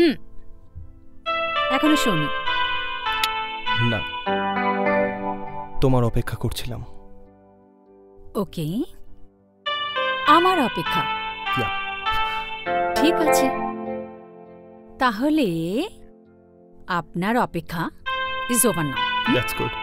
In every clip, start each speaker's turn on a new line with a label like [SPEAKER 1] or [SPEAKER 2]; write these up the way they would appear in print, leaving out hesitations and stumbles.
[SPEAKER 1] এখনো শোনি
[SPEAKER 2] না, তোমার অপেক্ষা করছিলাম।
[SPEAKER 1] ওকে, আমার অপেক্ষা।
[SPEAKER 2] Yeah.
[SPEAKER 1] ঠিক আছে, তাহলে আপনার অপেক্ষা is over now.
[SPEAKER 2] That's good.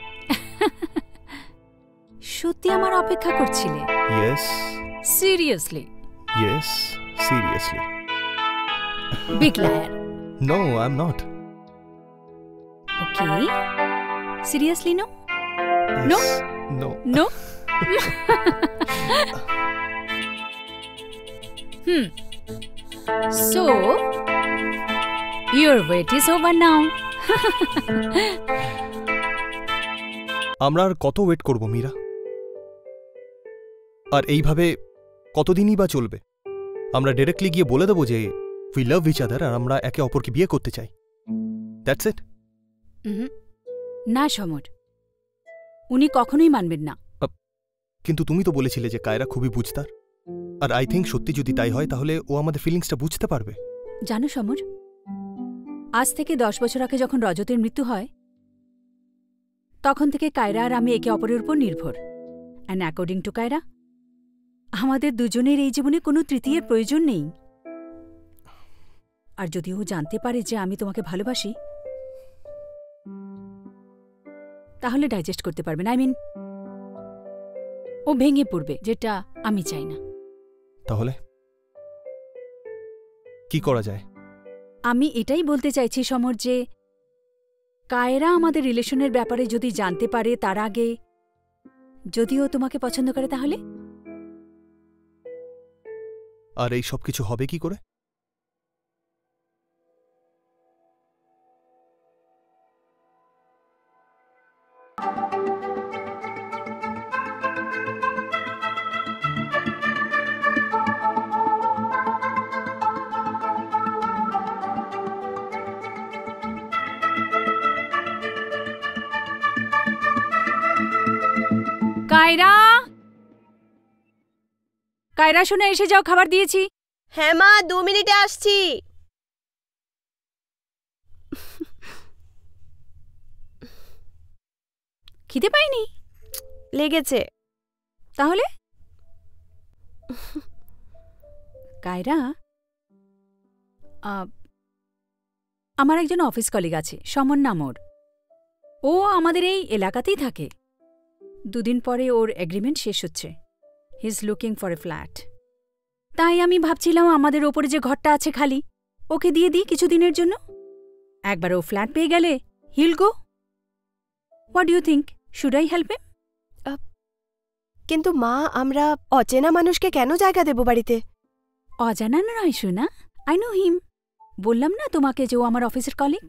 [SPEAKER 1] সত্যি আমার অপেক্ষা করছিলে?
[SPEAKER 2] Yes.
[SPEAKER 1] Seriously?
[SPEAKER 2] Yes, seriously.
[SPEAKER 1] Big liar.
[SPEAKER 2] No, I'm not.
[SPEAKER 1] Okay, seriously no?
[SPEAKER 2] Yes.
[SPEAKER 1] No?
[SPEAKER 2] No.
[SPEAKER 1] No? So, your wait is over now.
[SPEAKER 2] আমরা আর কত ওয়েট করব মীরা? আর এইভাবে কতদিনই বা চলবে? আমরা ডাইরেক্টলি গিয়ে বলে দেবো যে উই লাভ ইচ আদার আর আমরা একে অপরকে বিয়ে করতে চাই। That's it.
[SPEAKER 1] না সমর, উনি কখনোই মানবেন না।
[SPEAKER 2] কিন্তু তুমি তো বলেছিলে যে কায়রা খুবই বুঝতার, আর আই থিঙ্ক সত্যি যদি তাই হয় তাহলে ও আমাদের ফিলিংসটা বুঝতে পারবে।
[SPEAKER 1] জানো সমর, আজ থেকে 10 বছর আগে যখন রজতের মৃত্যু হয় তখন থেকে কায়রা আর আমি একে অপরের উপর নির্ভর। অ্যান্ড অ্যাকর্ডিং টু কায়রা, আমাদের দুজনের এই জীবনে কোনো তৃতীয়ের প্রয়োজন নেই। আর যদি ও জানতে পারে যে আমি তোমাকে ভালোবাসি, তাহলে ডাইজেস্ট করতে পারবে না। ও ভেঙে পড়বে, যেটা আমি চাই না।
[SPEAKER 2] তাহলে কি করা যায়?
[SPEAKER 1] আমি এটাই বলতে চাইছি সমর, যে কায়রা আমাদের রিলেশনের ব্যাপারে যদি জানতে পারে তার আগে, যদি ও তোমাকে পছন্দ করে, তাহলে?
[SPEAKER 2] আর এই সব কিছু হবে কি করে?
[SPEAKER 1] কায়রা, কায়রা শোনা, এসে যাও, খাবার দিয়েছি।
[SPEAKER 3] হ্যাঁ মা, 2 মিনিটে আসছি।
[SPEAKER 1] খিদে পাইনি?
[SPEAKER 3] লেগেছে।
[SPEAKER 1] তাহলে কায়রা, আমার একজন অফিস কলিগ আছে, সমন নামর। ও আমাদের এই এলাকাতেই থাকে। 2 দিন পরে ওর এগ্রিমেন্ট শেষ হচ্ছে। He is looking for a flat. তাই আমি ভাবছিলাম আমাদের ওপরে যে ঘরটা আছে খালি, ওকে দিয়ে দিই কিছুদিনের জন্য। একবার ও ফ্ল্যাট পেয়ে গেলে he'll go. What do you think? Should I help him?
[SPEAKER 3] কিন্তু মা, আমরা অচেনা মানুষকে কেন জায়গা দেব বাড়িতে?
[SPEAKER 1] অজানা নয় শোনা, আই নো হিম। বললাম না তোমাকে যে ও আমার অফিসের কলিগ।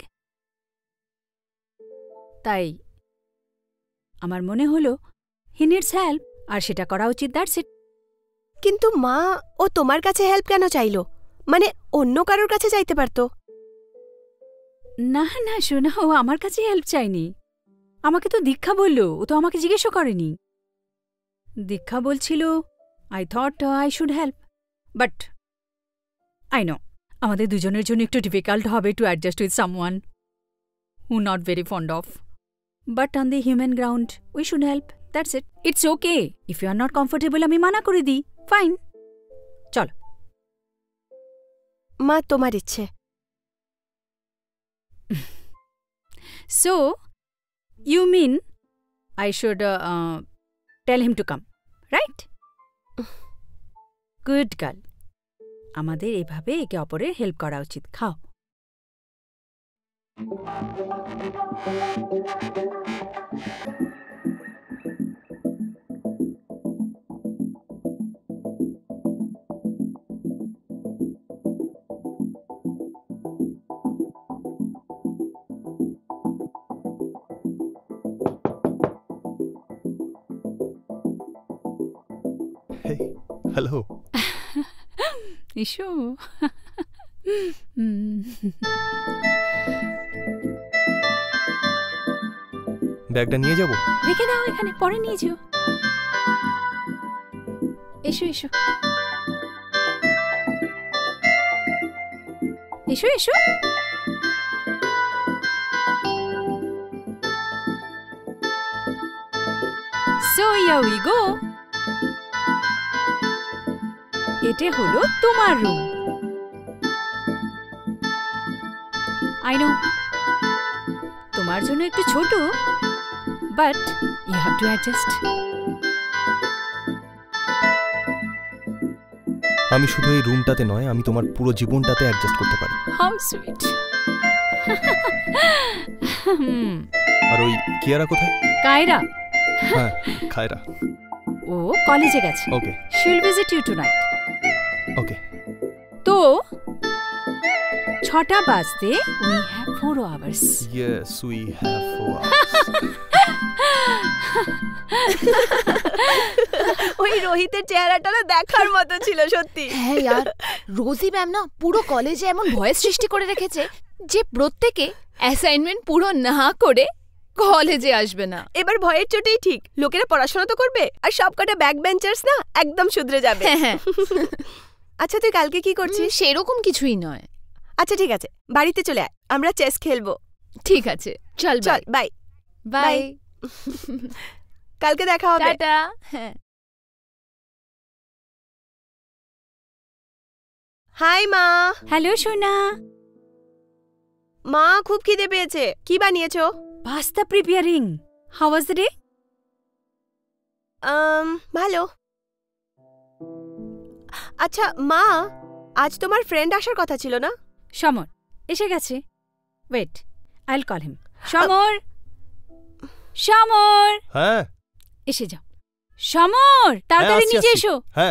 [SPEAKER 1] তাই আমার মনে হলো হি নিডস হেল্প, আর সেটা করা উচিত। That's it.
[SPEAKER 3] কিন্তু মা, ও তোমার কাছে হেল্প কেন চাইলো? মানে অন্য কারোর কাছে চাইতে পারতো।
[SPEAKER 1] না না শোনা, ও আমার কাছে হেল্প চাইনি। আমাকে তো দীক্ষা বলল, ও তো আমাকে জিজ্ঞেসও করেনি। দীক্ষা বলছিল I thought I should help, but I know আমাদের দুজনের জন্য একটু ডিফিকাল্ট হবে to adjust with someone who not very fond of. But on the human ground we should help. That's it. It's okay if you are not comfortable, আমি মানা করে দিই। Fine, চলো।
[SPEAKER 3] মা, তোমার ইচ্ছে।
[SPEAKER 1] So, you mean I should tell him to come, right? Good girl. আমাদের এভাবে একে অপরের হেল্প করা উচিত। খাও।
[SPEAKER 2] Hey, hello.
[SPEAKER 1] ইসু,
[SPEAKER 2] ব্যাগটা নিয়ে যাব?
[SPEAKER 1] রেখে দাও এখানে, পরে নিয়ে যেও। এসো এসো। এসো এসো। So here we go. এটা হলো তোমার রুম। I know তোমার জন্য একটু ছোট, but you have to adjust.
[SPEAKER 2] আমি শুধু এই রুমটাতে নয়, আমি তোমার পুরো জীবনটাতে অ্যাডজাস্ট করতে পারি।
[SPEAKER 1] How sweet.
[SPEAKER 2] আর ওই কিয়ারা কোথায়?
[SPEAKER 1] কায়রা,
[SPEAKER 2] হ্যাঁ, খায়রা।
[SPEAKER 1] ও কলেজে গেছে।
[SPEAKER 2] ওকে
[SPEAKER 1] She will visit you tonight.
[SPEAKER 2] ওকে।
[SPEAKER 1] তো 6টা বাজতে we have 4 hours.
[SPEAKER 2] Yes, we have 4 hours.
[SPEAKER 3] ওই রোহিতের চেহারাটা না দেখার মতো ছিল সত্যি।
[SPEAKER 4] হ্যাঁ ইয়ার, রোজি ম্যাম না পুরো কলেজে এমন ভয় সৃষ্টি করে রেখেছে যে প্রত্যেকে অ্যাসাইনমেন্ট পুরো না করে কলেজে আসবে না।
[SPEAKER 3] এবার ভয়ের চোটেই ঠিক, লোকেরা পড়াশোনা তো করবে আর সবকটা ব্যাক বেঞ্চার্স না একদম শুধরে যাবে।
[SPEAKER 4] হ্যাঁ
[SPEAKER 3] আচ্ছা তুই কালকে কি করছিস?
[SPEAKER 4] সেরকম কিছুই নয়।
[SPEAKER 3] আচ্ছা ঠিক আছে, বাড়িতে চলে আয়, আমরা চেস খেলবো।
[SPEAKER 4] ঠিক আছে, চল
[SPEAKER 3] চল বাই।
[SPEAKER 4] বাই।
[SPEAKER 3] কালকে দেখা হবে।
[SPEAKER 4] টাটা। হ্যাঁ।
[SPEAKER 3] হাই মা।
[SPEAKER 1] হ্যালো সোনা।
[SPEAKER 3] মা খুব খিদে পেয়েছে, কি বানিয়েছো?
[SPEAKER 1] Pasta preparing. How was the day?
[SPEAKER 3] ভালো। আচ্ছা মা, আজ তোমার ফ্রেন্ড আসার কথা ছিল না?
[SPEAKER 1] সমর এসে গেছে। Wait, I will call him. Samar, Samar,
[SPEAKER 2] হ্যাঁ
[SPEAKER 1] এসে যাও। সমর, তাড়াতাড়ি
[SPEAKER 2] আসছি,
[SPEAKER 1] নিচে
[SPEAKER 2] আসছি।
[SPEAKER 1] এসো।
[SPEAKER 2] হ্যাঁ।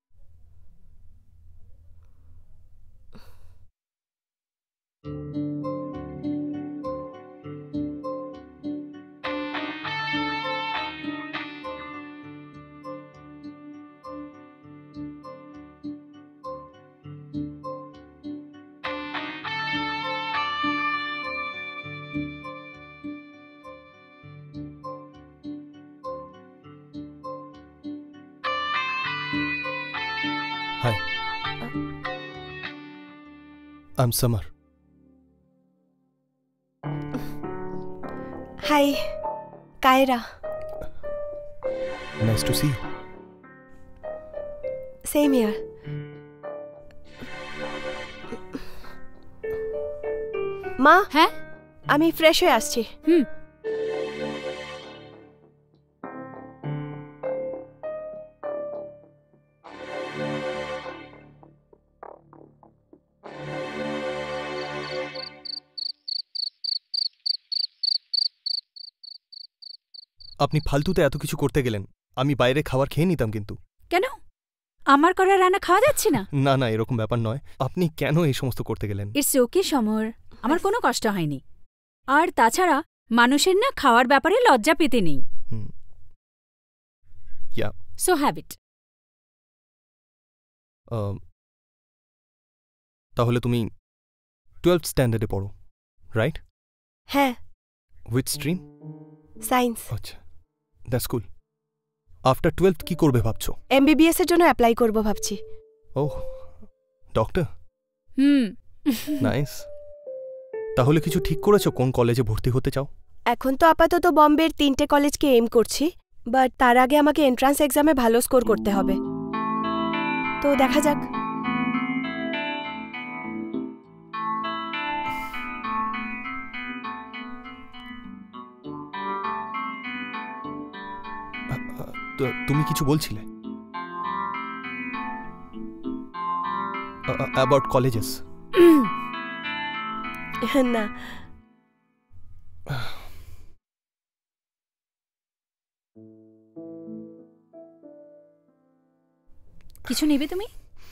[SPEAKER 2] Hi. I'm Samar.
[SPEAKER 3] Hi, Kaira.
[SPEAKER 2] Nice to see you.
[SPEAKER 3] Same here. মা,
[SPEAKER 1] হ্যাঁ
[SPEAKER 3] আমি ফ্রেশ হয়ে আসছি।
[SPEAKER 1] হুম।
[SPEAKER 2] আপনি ফালতুতে এত কিছু করতে গেলেন, আমি বাইরে খাবার খেয়ে নিতাম কিন্তু।
[SPEAKER 1] কেন? আমার করা রান্না খাওয়া যাচ্ছে না?
[SPEAKER 2] না না, এরকম ব্যাপার নয়। আপনি কেন এই সমস্ত করতে গেলেন?
[SPEAKER 1] ইটস ওকে সমর, আমার কোনো কষ্ট হয়নি। আর তাছাড়া মানুষের না খাওয়ার ব্যাপারে লজ্জা পেতে নেই।
[SPEAKER 2] Yeah.
[SPEAKER 1] So habit.
[SPEAKER 2] তাহলে তুমি 12th স্ট্যান্ডার্ডে পড়ো, রাইট?
[SPEAKER 3] হ্যাঁ,
[SPEAKER 2] উইথ স্ট্রিম?
[SPEAKER 3] সায়েন্স।
[SPEAKER 2] আচ্ছা, দ্যাটস কুল। আফটার 12th কি করবে ভাবছো?
[SPEAKER 3] এমবিবিএস এর জন্য অ্যাপ্লাই করব ভাবছি।
[SPEAKER 2] Oh, doctor,
[SPEAKER 1] hmm.
[SPEAKER 2] নাইস। তাহলে কিছু ঠিক করেছো কোন কলেজে ভর্তি হতে চাও?
[SPEAKER 3] এখন তো আপাতত বম্বের 3টে কলেজকে এম করছি, বাট তার আগে আমাকে এন্ট্রান্স এক্সামে ভালো স্কোর করতে হবে। তো দেখা যাক।
[SPEAKER 2] তুমি কিছু বলছিলে অ্যাবাউট কলেজেস?
[SPEAKER 3] না,
[SPEAKER 1] কিছু নেবে তুমি?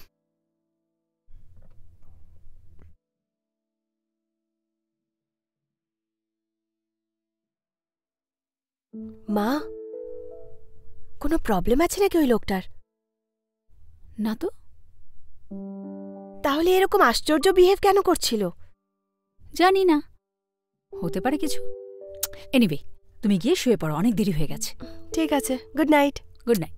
[SPEAKER 3] মা, কোনো প্রবলেম আছে নাকি ওই লোকটার?
[SPEAKER 1] না তো।
[SPEAKER 3] তাহলে এরকম আশ্চর্য বিহেভ কেন করছিল?
[SPEAKER 1] জানি না, হতে পারে কিছু। এনিওয়ে, তুমি গিয়ে শুয়ে পড়ো, অনেক দেরি হয়ে গেছে।
[SPEAKER 3] ঠিক আছে, গুড নাইট।
[SPEAKER 1] Good night.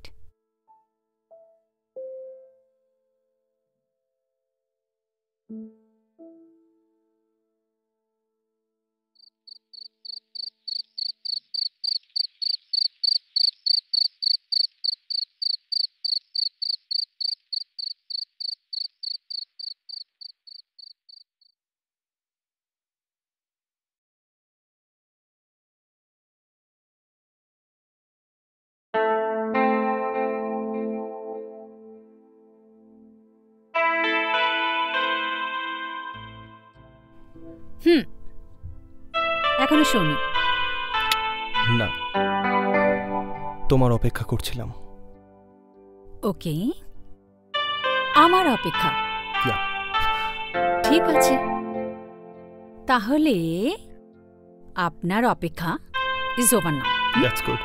[SPEAKER 1] এখনো শোনি।
[SPEAKER 2] না, তোমার অপেক্ষা করছিলাম।
[SPEAKER 1] ওকে, আমার অপেক্ষা।
[SPEAKER 2] Yeah.
[SPEAKER 1] ঠিক আছে, তাহলে আপনার অপেক্ষা is over now.
[SPEAKER 2] That's good.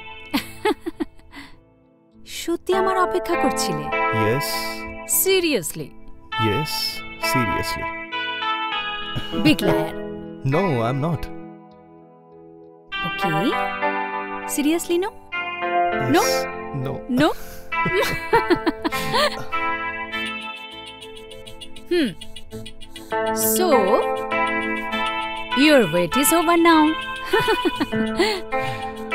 [SPEAKER 1] সত্যি আমার অপেক্ষা করছিলে?
[SPEAKER 2] Yes
[SPEAKER 1] seriously?
[SPEAKER 2] Yes seriously.
[SPEAKER 1] Big liar.
[SPEAKER 2] No, I am not.
[SPEAKER 1] Okay, seriously no? No?
[SPEAKER 2] No.
[SPEAKER 1] No? So, your wait is over now.